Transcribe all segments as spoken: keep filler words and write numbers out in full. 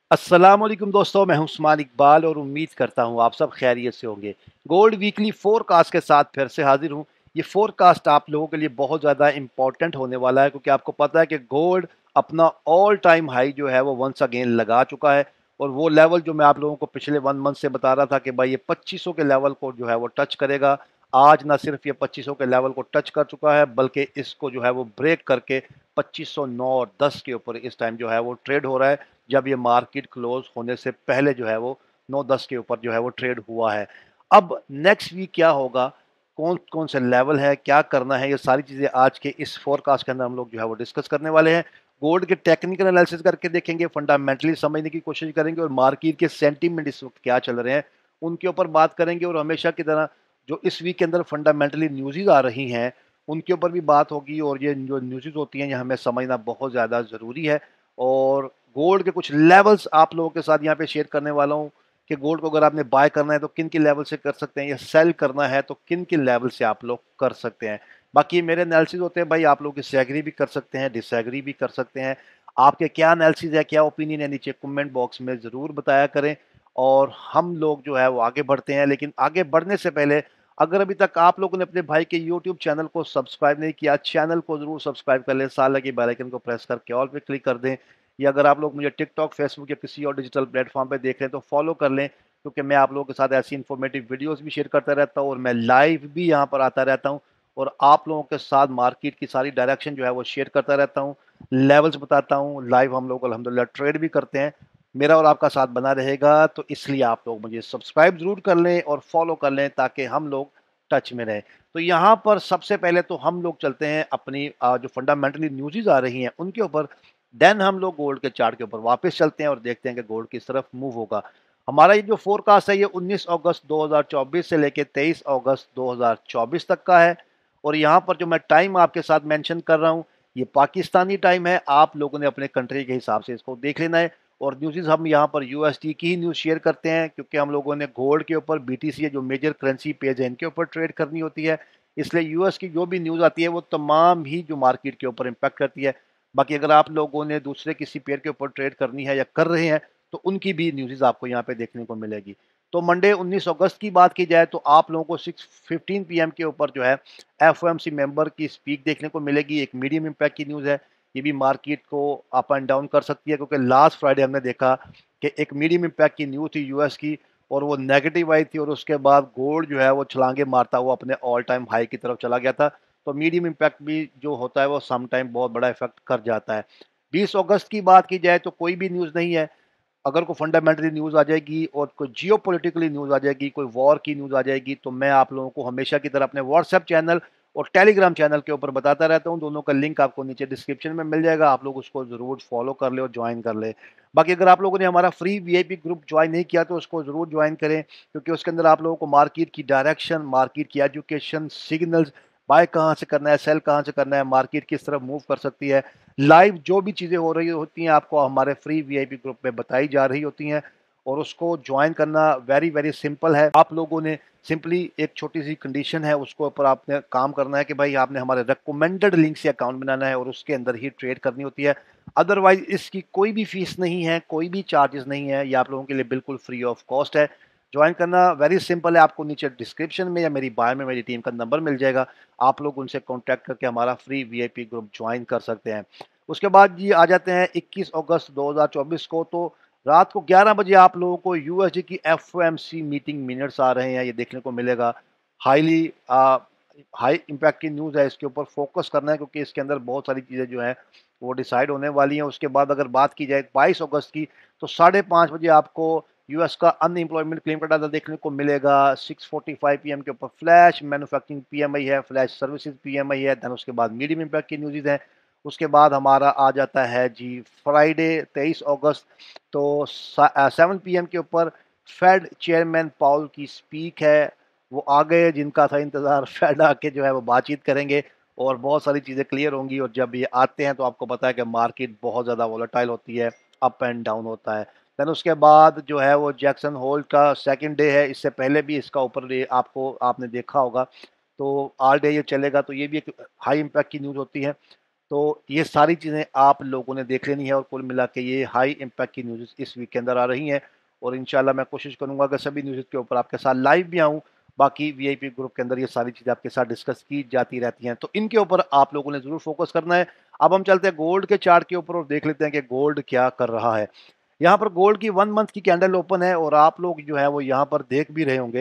अस्सलाम वालेकुम दोस्तों, मैं हूं उस्मान इकबाल और उम्मीद करता हूं आप सब खैरियत से होंगे। गोल्ड वीकली फोरकास्ट के साथ फिर से हाजिर हूं। ये फोरकास्ट आप लोगों के लिए बहुत ज़्यादा इंपॉर्टेंट होने वाला है, क्योंकि आपको पता है कि गोल्ड अपना ऑल टाइम हाई जो है वो वंस अगेन लगा चुका है। और वो लेवल जो मैं आप लोगों को पिछले वन मंथ से बता रहा था कि भाई ये पच्चीस सौ के लेवल को जो है वो टच करेगा, आज ना सिर्फ ये पच्चीस सौ के लेवल को टच कर चुका है, बल्कि इसको जो है वो ब्रेक करके पच्चीस सौ नौ और दस के ऊपर इस टाइम जो है वो ट्रेड हो रहा है, जब ये मार्केट क्लोज होने से पहले जो है वो नौ दस के ऊपर जो है वो ट्रेड हुआ है। अब नेक्स्ट वीक क्या होगा, कौन कौन से लेवल है, क्या करना है, ये सारी चीज़ें आज के इस फोरकास्ट के अंदर हम लोग जो है वो डिस्कस करने वाले हैं। गोल्ड के टेक्निकल एनालिसिस करके देखेंगे, फंडामेंटली समझने की कोशिश करेंगे, और मार्केट के सेंटीमेंट इस वक्त क्या चल रहे हैं उनके ऊपर बात करेंगे। और हमेशा की तरह जो इस वीक के अंदर फंडामेंटली न्यूज़ आ रही हैं उनके ऊपर भी बात होगी, और ये जो न्यूज़ होती हैं ये हमें समझना बहुत ज़्यादा ज़रूरी है। और गोल्ड के कुछ लेवल्स आप लोगों के साथ यहाँ पे शेयर करने वाला हूँ कि गोल्ड को अगर आपने बाय करना है तो किन किन लेवल से कर सकते हैं, या सेल करना है तो किन किन लेवल से आप लोग कर सकते हैं। बाकी मेरे एनालिसिस होते हैं भाई, आप लोग इससे एग्री भी कर सकते हैं, डिसएग्री भी कर सकते हैं। आपके क्या एनालिसिस है, क्या ओपिनियन है, नीचे कमेंट बॉक्स में ज़रूर बताया करें। और हम लोग जो है वो आगे बढ़ते हैं, लेकिन आगे बढ़ने से पहले अगर अभी तक आप लोगों ने अपने भाई के यूट्यूब चैनल को सब्सक्राइब नहीं किया, चैनल को जरूर सब्सक्राइब कर लें, साथ लगे बेल आइकन को प्रेस करके ऑल पे क्लिक कर दें। या अगर आप लोग मुझे टिकटॉक, फेसबुक या किसी और डिजिटल प्लेटफॉर्म पे देख रहे हैं तो फॉलो कर लें, क्योंकि मैं आप लोगों के साथ ऐसी इन्फॉर्मेटिव वीडियोस भी शेयर करता रहता हूँ, और मैं लाइव भी यहाँ पर आता रहता हूँ, और आप लोगों के साथ मार्केट की सारी डायरेक्शन जो है वो शेयर करता रहता हूँ, लेवल्स बताता हूँ, लाइव हम लोग अल्हम्दुलिल्लाह ट्रेड भी करते हैं। मेरा और आपका साथ बना रहेगा, तो इसलिए आप लोग मुझे सब्सक्राइब जरूर कर लें और फॉलो कर लें, ताकि हम लोग टच में रहें। तो यहाँ पर सबसे पहले तो हम लोग चलते हैं अपनी अ, जो फंडामेंटली न्यूज़ आ रही हैं उनके ऊपर। देन हम लोग गोल्ड के चार्ट के ऊपर वापस चलते हैं और देखते हैं कि गोल्ड किस तरफ मूव होगा। हमारा ये जो फोरकास्ट है ये उन्नीस अगस्त दो हज़ार चौबीस से लेके तेईस अगस्त दो हज़ार चौबीस तक का है। और यहाँ पर जो मैं टाइम आपके साथ मेंशन कर रहा हूँ ये पाकिस्तानी टाइम है, आप लोगों ने अपने कंट्री के हिसाब से इसको देख लेना है। और न्यूज़ हम यहाँ पर यूएसडी की ही न्यूज़ शेयर करते हैं, क्योंकि हम लोगों ने गोल्ड के ऊपर बीटीसी है जो मेजर करेंसी पेज है इनके ऊपर ट्रेड करनी होती है। इसलिए यूएस की जो भी न्यूज़ आती है वो तमाम ही जो मार्केट के ऊपर इम्पैक्ट करती है। बाकी अगर आप लोगों ने दूसरे किसी पेयर के ऊपर ट्रेड करनी है या कर रहे हैं तो उनकी भी न्यूज़ आपको यहाँ पे देखने को मिलेगी। तो मंडे उन्नीस अगस्त की बात की जाए तो आप लोगों को सिक्स फिफ्टीन पी एम के ऊपर जो है F O M C member की स्पीक देखने को मिलेगी। एक मीडियम इम्पैक्ट की न्यूज़ है, ये भी मार्केट को अप एंड डाउन कर सकती है, क्योंकि लास्ट फ्राइडे हमने देखा कि एक मीडियम इम्पैक्ट की न्यूज़ थी यूएस की, और वो नेगेटिव आई थी, और उसके बाद गोल्ड जो है वो छलांगे मारता हुआ अपने ऑल टाइम हाई की तरफ चला गया था। तो मीडियम इम्पैक्ट भी जो होता है वो सम टाइम बहुत बड़ा इफेक्ट कर जाता है। बीस अगस्त की बात की जाए तो कोई भी न्यूज़ नहीं है। अगर कोई फंडामेंटली न्यूज़ आ जाएगी और कोई जियोपॉलिटिकली न्यूज़ आ जाएगी, कोई वॉर की न्यूज़ आ जाएगी, तो मैं आप लोगों को हमेशा की तरह अपने व्हाट्सएप चैनल और टेलीग्राम चैनल के ऊपर बताता रहता हूँ। दोनों का लिंक आपको नीचे डिस्क्रिप्शन में मिल जाएगा, आप लोग उसको ज़रूर फॉलो कर ले और ज्वाइन कर ले। बाकी अगर आप लोगों ने हमारा फ्री वीआईपी ग्रुप ज्वाइन नहीं किया तो उसको ज़रूर ज्वाइन करें, क्योंकि उसके अंदर आप लोगों को मार्केट की डायरेक्शन, मार्केट की एजुकेशन, सिग्नल्स, बाय कहाँ से करना है, सेल कहाँ से करना है, मार्केट किस तरफ मूव कर सकती है, लाइव जो भी चीज़ें हो रही होती हैं आपको हमारे फ्री वीआईपी ग्रुप में बताई जा रही होती हैं। और उसको ज्वाइन करना वेरी वेरी सिंपल है। आप लोगों ने सिंपली एक छोटी सी कंडीशन है, उसको ऊपर आपने काम करना है कि भाई आपने हमारे रिकमेंडेड लिंक से अकाउंट बनाना है और उसके अंदर ही ट्रेड करनी होती है। अदरवाइज इसकी कोई भी फीस नहीं है, कोई भी चार्जेस नहीं है, ये आप लोगों के लिए बिल्कुल फ्री ऑफ कॉस्ट है। ज्वाइन करना वेरी सिंपल है, आपको नीचे डिस्क्रिप्शन में या मेरी बायो में मेरी टीम का नंबर मिल जाएगा, आप लोग उनसे कॉन्टैक्ट करके हमारा फ्री वीआईपी ग्रुप ज्वाइन कर सकते हैं। उसके बाद जी आ जाते हैं इक्कीस अगस्त दो हज़ार चौबीस को। तो रात को ग्यारह बजे आप लोगों को यूएसडी की एफओएमसी मीटिंग मिनट्स आ रहे हैं, ये देखने को मिलेगा। हाईली हाई इम्पैक्ट की न्यूज़ है, इसके ऊपर फोकस करना है, क्योंकि इसके अंदर बहुत सारी चीज़ें जो हैं वो डिसाइड होने वाली हैं। उसके बाद अगर बात की जाए बाईस अगस्त की, तो साढ़े पाँच बजे आपको यूएस का अनएम्प्लॉयमेंट क्लेम का डाटा देखने को मिलेगा। Six forty five P M के ऊपर फ्लैश मैन्युफैक्चरिंग पीएमआई है, फ्लैश सर्विसेज पीएमआई है। देन उसके बाद मीडियम इम्पैक्ट की न्यूज़ हैं। उसके बाद हमारा आ जाता है जी फ्राइडे तेईस अगस्त। तो सेवन पी एम के ऊपर फेड चेयरमैन पाउल की स्पीक है, वो आ गए जिनका था इंतज़ार। फेड आके जो है वो बातचीत करेंगे और बहुत सारी चीज़ें क्लियर होंगी। और जब ये आते हैं तो आपको पता है कि मार्केट बहुत ज़्यादा वॉलेटाइल होती है, अप एंड डाउन होता है। देन उसके बाद जो है वो जैक्सन होल का सेकंड डे है, इससे पहले भी इसका ऊपर डे आपको आपने देखा होगा। तो ऑल डे ये चलेगा, तो ये भी एक हाई इम्पैक्ट की न्यूज़ होती है। तो ये सारी चीज़ें आप लोगों ने देख लेनी है और कुल मिला के ये हाई इम्पैक्ट की न्यूज़ इस वीक के अंदर आ रही हैं और इंशाल्लाह मैं कोशिश करूँगा कि सभी न्यूज़ के ऊपर आपके साथ लाइव भी आऊँ। बाकी वीआईपी ग्रुप के अंदर ये सारी चीज़ें आपके साथ डिस्कस की जाती रहती हैं, तो इनके ऊपर आप लोगों ने ज़रूर फोकस करना है। अब हम चलते हैं गोल्ड के चार्ट के ऊपर और देख लेते हैं कि गोल्ड क्या कर रहा है। यहाँ पर गोल्ड की वन मंथ की कैंडल ओपन है और आप लोग जो है वो यहाँ पर देख भी रहे होंगे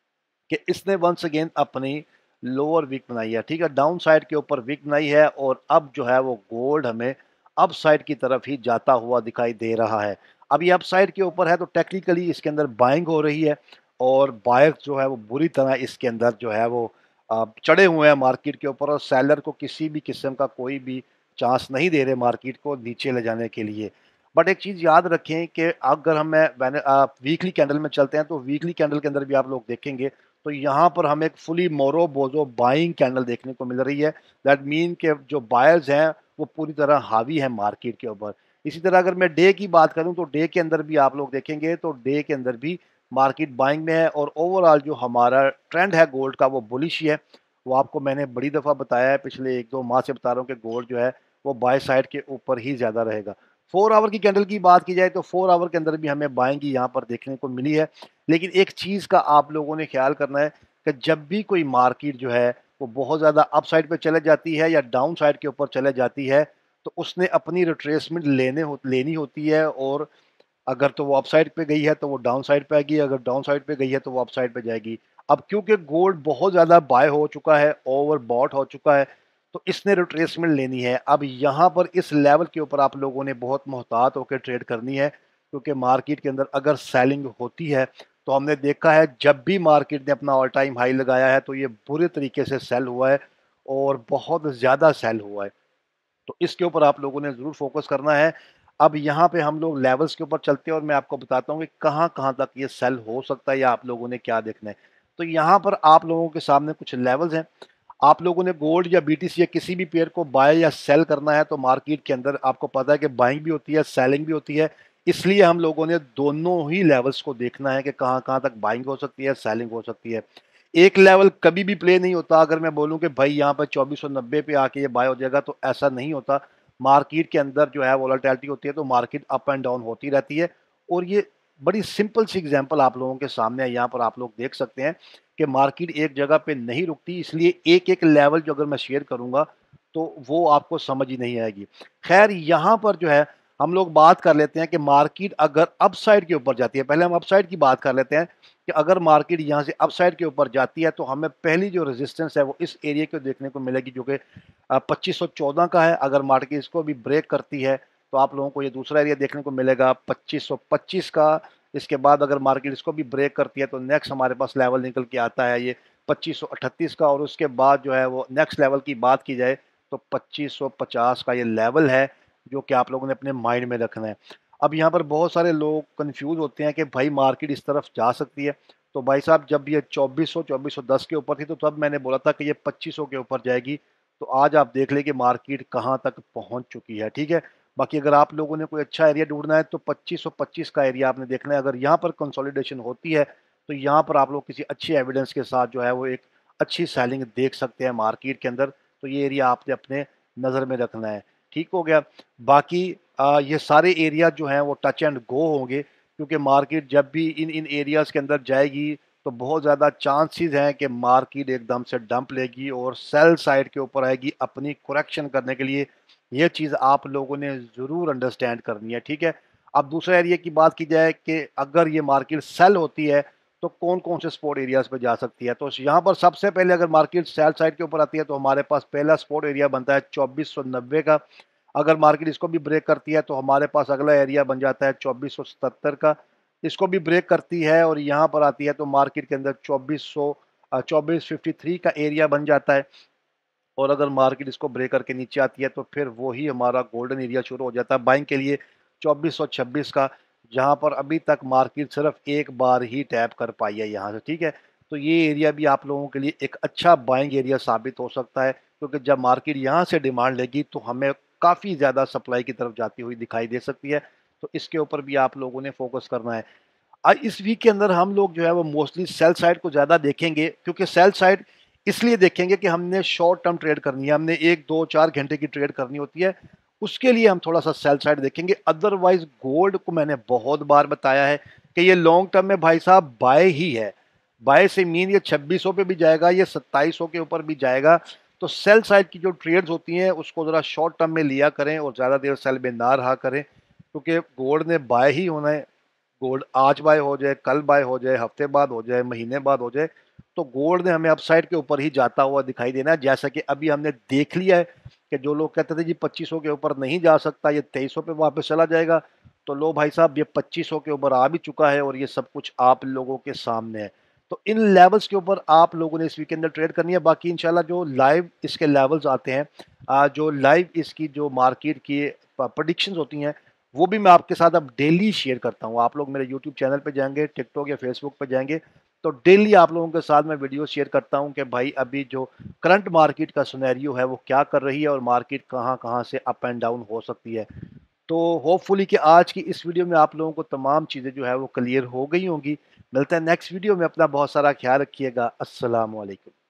कि इसने वंस अगेन अपनी लोअर वीक बनाई है, ठीक है, डाउन साइड के ऊपर वीक बनाई है और अब जो है वो गोल्ड हमें अप साइड की तरफ ही जाता हुआ दिखाई दे रहा है। अब ये अप साइड के ऊपर है तो टेक्निकली इसके अंदर बाइंग हो रही है और बायर्स जो है वो बुरी तरह इसके अंदर जो है वो अ, चढ़े हुए हैं मार्केट के ऊपर और सेलर को किसी भी किस्म का कोई भी चांस नहीं दे रहे मार्केट को नीचे ले जाने के लिए। बट एक चीज़ याद रखें कि अगर हम वीकली कैंडल में चलते हैं तो वीकली कैंडल के अंदर भी आप लोग देखेंगे तो यहाँ पर हमें एक फुली मोरो बोजो बाइंग कैंडल देखने को मिल रही है। दैट मीन के जो बायर्स हैं वो पूरी तरह हावी है मार्केट के ऊपर। इसी तरह अगर मैं डे की बात करूं तो डे के अंदर भी आप लोग देखेंगे तो डे के अंदर भी मार्केट बाइंग में है और ओवरऑल जो हमारा ट्रेंड है गोल्ड का वो बुलिश ही है। वो आपको मैंने बड़ी दफ़ा बताया है, पिछले एक दो माह से बता रहा हूँ कि गोल्ड जो है वो बाय साइड के ऊपर ही ज़्यादा रहेगा। फोर आवर की कैंडल की बात की जाए तो फोर आवर के अंदर भी हमें बाइंग ही यहाँ पर देखने को मिली है। लेकिन एक चीज़ का आप लोगों ने ख्याल करना है कि जब भी कोई मार्केट जो है वो बहुत ज़्यादा अप साइड पे चले जाती है या डाउन साइड के ऊपर चले जाती है तो उसने अपनी रिट्रेसमेंट लेने हो लेनी होती है और अगर तो वो अप साइड पे गई है तो वो डाउन साइड पे आएगी, अगर डाउन साइड पे गई है तो वो अप साइड पे जाएगी। अब क्योंकि गोल्ड बहुत ज़्यादा बाय हो चुका है, ओवर बॉट हो चुका है, तो इसने रिट्रेसमेंट लेनी है। अब यहाँ पर इस लेवल के ऊपर आप लोगों ने बहुत मोहतात होकर ट्रेड करनी है क्योंकि मार्केट के अंदर अगर सेलिंग होती है तो हमने देखा है जब भी मार्केट ने अपना ऑल टाइम हाई लगाया है तो ये बुरे तरीके से सेल हुआ है और बहुत ज़्यादा सेल हुआ है। तो इसके ऊपर आप लोगों ने ज़रूर फोकस करना है। अब यहाँ पे हम लोग लेवल्स के ऊपर चलते हैं और मैं आपको बताता हूँ कि कहाँ-कहाँ तक ये सेल हो सकता है या आप लोगों ने क्या देखना है। तो यहाँ पर आप लोगों के सामने कुछ लेवल्स हैं। आप लोगों ने गोल्ड या बीटीसी या किसी भी पेयर को बाय या सेल करना है तो मार्केट के अंदर आपको पता है कि बाइंग भी होती है, सेलिंग भी होती है। इसलिए हम लोगों ने दोनों ही लेवल्स को देखना है कि कहाँ-कहाँ तक बाइंग हो सकती है, सेलिंग हो सकती है। एक लेवल कभी भी प्ले नहीं होता। अगर मैं बोलूँ कि भाई यहाँ पर चौबीस सौ नब्बे पे आके ये बाय हो जाएगा तो ऐसा नहीं होता। मार्केट के अंदर जो है वोलेटिलिटी होती है तो मार्केट अप एंड डाउन होती रहती है और ये बड़ी सिंपल सी एग्जांपल आप लोगों के सामने है। यहाँ पर आप लोग देख सकते हैं कि मार्केट एक जगह पे नहीं रुकती, इसलिए एक-एक लेवल जो अगर मैं शेयर करूँगा तो वो आपको समझ ही नहीं आएगी। ख़ैर यहाँ पर जो है हम लोग बात कर लेते हैं कि मार्केट अगर अपसाइड के ऊपर जाती है, पहले हम अपसाइड की बात कर लेते हैं कि अगर मार्केट यहाँ से अपसाइड के ऊपर जाती है तो हमें पहली जो रेजिस्टेंस है वो इस एरिया को देखने को मिलेगी जो कि पच्चीस सौ चौदह का है। अगर मार्केट इसको भी ब्रेक करती है तो आप लोगों को ये दूसरा एरिया देखने को मिलेगा पच्चीस सौ पच्चीस का। इसके बाद अगर मार्केट इसको भी ब्रेक करती है तो नेक्स्ट हमारे पास लेवल निकल के आता है ये पच्चीस सौ अड़तीस का और उसके बाद जो है वो नेक्स्ट लेवल की बात की जाए तो पच्चीस सौ पचास का ये लेवल है जो कि आप लोगों ने अपने माइंड में रखना है। अब यहाँ पर बहुत सारे लोग कंफ्यूज होते हैं कि भाई मार्केट इस तरफ जा सकती है। तो भाई साहब जब ये चौबीस सौ चौबीस सौ दस के ऊपर थी तो तब मैंने बोला था कि ये पच्चीस सौ के ऊपर जाएगी। तो आज आप देख लें कि मार्केट कहाँ तक पहुँच चुकी है, ठीक है। बाकी अगर आप लोगों ने कोई अच्छा एरिया ढूंढना है तो पच्चीस सौ पच्चीस का एरिया आपने देखना है। अगर यहाँ पर कंसोलिडेशन होती है तो यहाँ पर आप लोग किसी अच्छी एविडेंस के साथ जो है वो एक अच्छी सेलिंग देख सकते हैं मार्केट के अंदर। तो ये एरिया आपने अपने नज़र में रखना है, ठीक हो गया। बाकी आ, ये सारे एरिया जो हैं वो टच एंड गो होंगे क्योंकि मार्केट जब भी इन इन एरियाज़ के अंदर जाएगी तो बहुत ज़्यादा चांसेस हैं कि मार्केट एकदम से डंप लेगी और सेल साइड के ऊपर आएगी अपनी करेक्शन करने के लिए। ये चीज़ आप लोगों ने ज़रूर अंडरस्टैंड करनी है, ठीक है। अब दूसरे एरिया की बात की जाए कि अगर ये मार्केट सेल होती है तो कौन कौन से स्पोर्ट एरियाज़ पे जा सकती है। तो यहाँ पर सबसे पहले अगर मार्केट सेल साइड के ऊपर आती है तो हमारे पास पहला स्पोर्ट एरिया बनता है चौबीस सौ नब्बे का। अगर मार्केट इसको भी ब्रेक करती है तो हमारे पास अगला एरिया बन जाता है चौबीस सौ सतहत्तर का। इसको भी ब्रेक करती है और यहाँ पर आती है तो मार्केट के अंदर चौबीस सौ चौबीस फिफ्टी थ्री का एरिया बन जाता है। और अगर मार्केट इसको ब्रेक करके नीचे आती है तो फिर वही हमारा गोल्डन एरिया शुरू हो जाता है बाइंग के लिए चौबीस सौ छब्बीस का, जहां पर अभी तक मार्केट सिर्फ एक बार ही टैप कर पाई है यहाँ से, ठीक है। तो ये एरिया भी आप लोगों के लिए एक अच्छा बाइंग एरिया साबित हो सकता है क्योंकि जब मार्केट यहाँ से डिमांड लेगी तो हमें काफ़ी ज़्यादा सप्लाई की तरफ जाती हुई दिखाई दे सकती है। तो इसके ऊपर भी आप लोगों ने फोकस करना है। आज इस वीक के अंदर हम लोग जो है वो मोस्टली सेल साइड को ज़्यादा देखेंगे क्योंकि सेल साइड इसलिए देखेंगे कि हमने शॉर्ट टर्म ट्रेड करनी है, हमने एक दो चार घंटे की ट्रेड करनी होती है, उसके लिए हम थोड़ा सा सेल साइड देखेंगे। अदरवाइज गोल्ड को मैंने बहुत बार बताया है कि ये लॉन्ग टर्म में भाई साहब बाय ही है। बाय से मीन ये छब्बीस सौ पे भी जाएगा, ये सत्ताईस सौ के ऊपर भी जाएगा। तो सेल साइड की जो ट्रेड्स होती हैं उसको ज़रा शॉर्ट टर्म में लिया करें और ज़्यादा देर सेल में ना रहा करें, क्योंकि गोल्ड ने बाय ही होना है। गोल्ड आज बाय हो जाए, कल बाय हो जाए, हफ्ते बाद हो जाए, महीने बाद हो जाए, तो गोल्ड ने हमें अपसाइड के ऊपर ही जाता हुआ दिखाई देना है। जैसा कि अभी हमने देख लिया है कि जो लोग कहते थे जी पच्चीस सौ के ऊपर नहीं जा सकता, ये तेईस सौ पे वापस चला जाएगा, तो लो भाई साहब ये पच्चीस सौ के ऊपर आ भी चुका है और ये सब कुछ आप लोगों के सामने है। तो इन लेवल्स के ऊपर आप लोगों ने इस वीक के अंदर ट्रेड करनी है। बाकी इंशाल्लाह जो लाइव इसके लेवल्स आते हैं, आ, जो लाइव इसकी जो मार्केट की प्रडिक्शंस होती हैं, वो भी मैं आपके साथ अब डेली शेयर करता हूँ। आप लोग मेरे यूट्यूब चैनल पे जाएंगे, टिकटॉक या फेसबुक पे जाएंगे, तो डेली आप लोगों के साथ मैं वीडियो शेयर करता हूँ कि भाई अभी जो करंट मार्केट का सिनेरियो है वो क्या कर रही है और मार्केट कहाँ कहाँ से अप एंड डाउन हो सकती है। तो होपफुली कि आज की इस वीडियो में आप लोगों को तमाम चीज़ें जो है वो क्लियर हो गई होंगी। मिलते हैं नेक्स्ट वीडियो में, अपना बहुत सारा ख्याल रखिएगा। अस्सलाम वालेकुम।